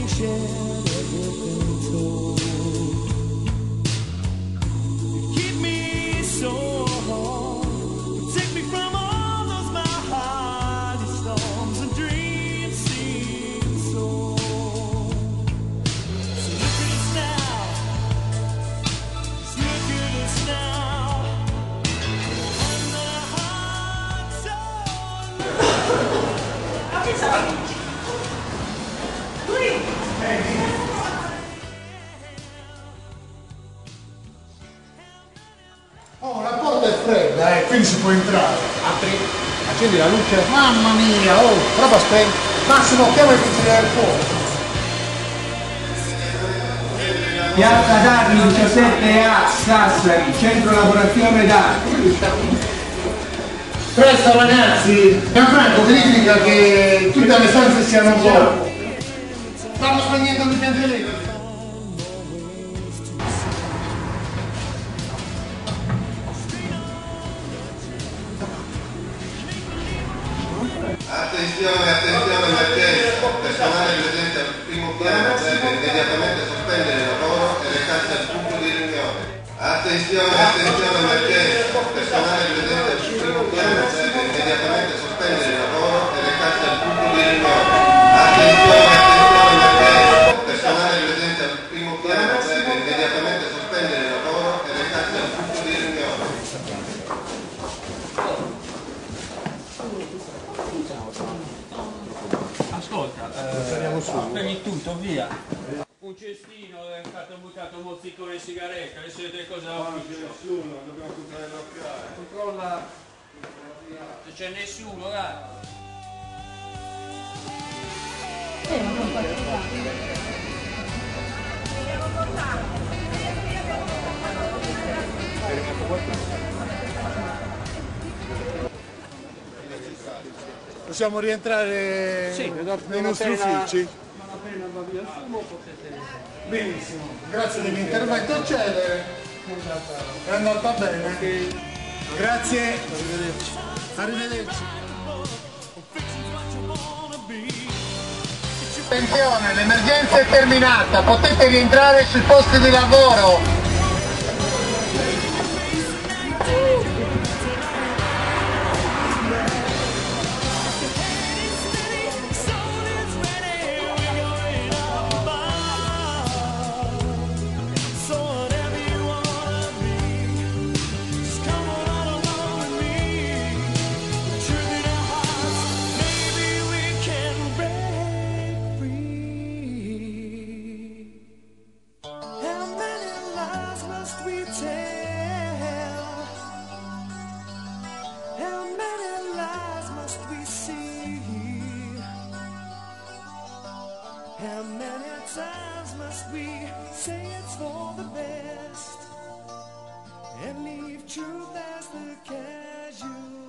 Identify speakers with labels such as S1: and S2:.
S1: shared everything told. You keep me so warm, take me from all those mighty storms and dreams seem so. So look at us now, just look at us now. And the heart's so
S2: Oh, la porta è fredda, quindi si può entrare.
S3: Apri, accendi la luce.
S2: Mamma mia, oh, proprio spento. Massimo, chiama il vigile del fuoco.
S4: Piazza Darmi 17A, Sassari, centro lavorazione d'arte.
S2: Presto ragazzi, Gianfranco verifica che tutte le stanze siano a fuoco. Stanno spegnendo l'impianto elettrico.
S5: Attenzione, attenzione, emergenza. Personale presente al primo piano deve immediatamente sospendere il lavoro e recarsi al punto di riunione. Attenzione, attenzione, emergenza. Personale presente al primo piano deve immediatamente sospendere il lavoro e recarsi al punto di riunione. Attenzione, attenzione, emergenza. Personale presente al primo piano deve immediatamente sospendere il lavoro e recarsi al punto di riunione.
S6: Ascolta, premi tutto, via. Un cestino è stato buttato un mozzicone di sigaretta, adesso vedete cosa ho visto.
S5: Nessuno, dobbiamo controllare l'occhiale.
S6: Controlla se c'è nessuno, dai.
S2: Possiamo rientrare nei nostri uffici?
S6: Appena va via il fumo potete...
S2: Benissimo, grazie dell'intervento celere. È andata bene. Grazie. Arrivederci. Attenzione, l'emergenza è terminata, potete rientrare sui posti di lavoro.
S1: How many times must we say it's for the best and leave truth as the casual?